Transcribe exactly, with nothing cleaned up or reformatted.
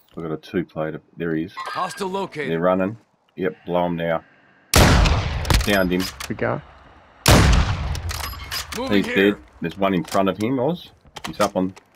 I've got a two-plater. There he is. Hostile located. They're running. Yep, blow him now. Downed him. Good go. Moving He's here. dead. There's one in front of him, Oz. He's up on